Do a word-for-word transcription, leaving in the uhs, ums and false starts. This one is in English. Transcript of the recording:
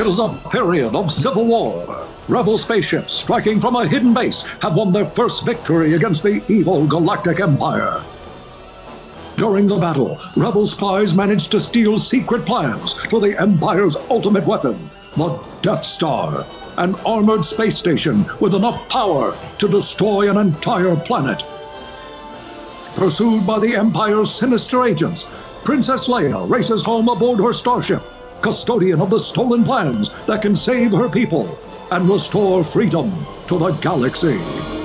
It is a period of civil war. Rebel spaceships striking from a hidden base have won their first victory against the evil Galactic Empire. During the battle, Rebel spies managed to steal secret plans for the Empire's ultimate weapon, the Death Star, an armored space station with enough power to destroy an entire planet. Pursued by the Empire's sinister agents, Princess Leia races home aboard her starship, custodian of the stolen plans that can save her people and restore freedom to the galaxy.